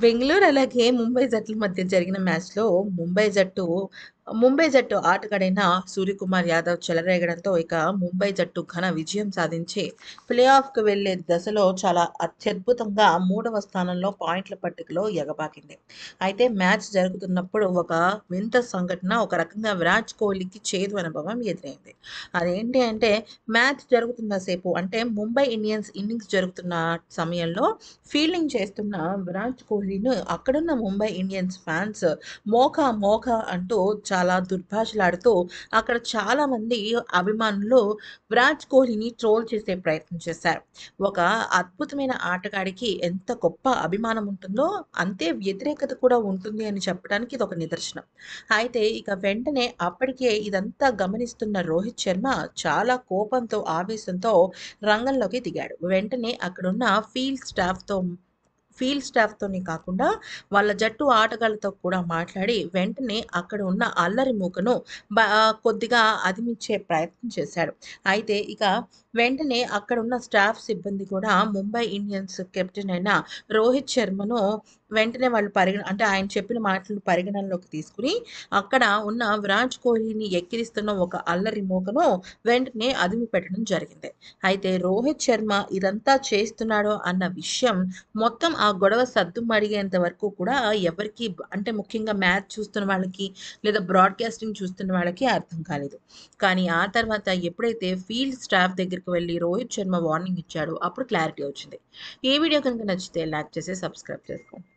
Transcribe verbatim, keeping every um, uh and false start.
బెంగుళూరు అలాగే ముంబై జట్ల మధ్య జరిగిన మ్యాచ్‌లో ముంబై జట్టు ముంబై జట్టు ఆటగాడైన సూర్యకుమార్ యాదవ్ చెలరేగడంతో ఇక ముంబై జట్టు ఘన విజయం సాధించి ప్లే ఆఫ్‌కి వెళ్లే దశలో చాలా అత్యద్భుతంగా మూడవ స్థానంలో పాయింట్ల పట్టికలో ఎగబాకింది. అయితే మ్యాచ్ జరుగుతున్నప్పుడు ఒక వింత సంఘటన ఒక రకంగా విరాట్ కోహ్లీకి చేదు అనుభవం ఎదురైంది. అదేంటి అంటే మ్యాచ్ జరుగుతున్న సేపు అంటే ముంబై ఇండియన్స్ ఇన్నింగ్స్ జరుగుతున్న సమయంలో ఫీల్డింగ్ చేస్తున్న విరాట్ కోహ్లీను అక్కడున్న ముంబై ఇండియన్స్ ఫ్యాన్స్ మోకా మోకా అంటూ చాలా దుర్భాషలాడుతూ అక్కడ చాలామంది అభిమానులు విరాట్ కోహ్లీని ట్రోల్ చేసే ప్రయత్నం చేశారు. ఒక అద్భుతమైన ఆటగాడికి ఎంత గొప్ప అభిమానం ఉంటుందో అంతే వ్యతిరేకత కూడా ఉంటుంది అని చెప్పడానికి ఇదొక నిదర్శనం. అయితే ఇక వెంటనే అప్పటికే ఇదంతా గమనిస్తున్న రోహిత్ శర్మ చాలా కోపంతో, ఆవేశంతో రంగంలోకి దిగాడు. వెంటనే అక్కడున్న ఫీల్డ్ స్టాఫ్‌తో ఫీల్డ్ స్టాఫ్‌తోనే కాకుండా వాళ్ళ జట్టు ఆటగాళ్ళతో కూడా మాట్లాడి వెంటనే అక్కడ ఉన్న అల్లరి మూకను బ కొద్దిగా అదిమిచ్చే ప్రయత్నం చేశాడు. అయితే ఇక వెంటనే అక్కడున్న స్టాఫ్ సిబ్బంది కూడా ముంబై ఇండియన్స్ కెప్టెన్ అయిన రోహిత్ శర్మను వెంటనే వాళ్ళు పరిగణ అంటే ఆయన చెప్పిన మాటలు పరిగణనలోకి తీసుకొని అక్కడ ఉన్న విరాట్ కోహ్లీని ఎక్కిరిస్తున్న ఒక అల్లరి మూకను వెంటనే అదిమి పెట్టడం జరిగింది. అయితే రోహిత్ శర్మ ఇదంతా చేస్తున్నాడు అన్న విషయం మొత్తం ఆ గొడవ సద్దుమణిగేంత వరకు కూడా ఎవరికీ బ్ అంటే ముఖ్యంగా మ్యాచ్ చూస్తున్న వాళ్ళకి, లేదా బ్రాడ్‌కాస్టింగ్ చూస్తున్న వాళ్ళకి అర్థం కాలేదు. కానీ ఆ తర్వాత ఎప్పుడైతే ఫీల్డ్ స్టాఫ్ దగ్గరికి వెళ్లి రోహిత్ శర్మ వార్నింగ్ ఇచ్చాడో అప్పుడు క్లారిటీ వచ్చింది. ఈ వీడియో కనుక నచ్చితే లైక్ చేసి సబ్స్క్రైబ్ చేసుకోండి.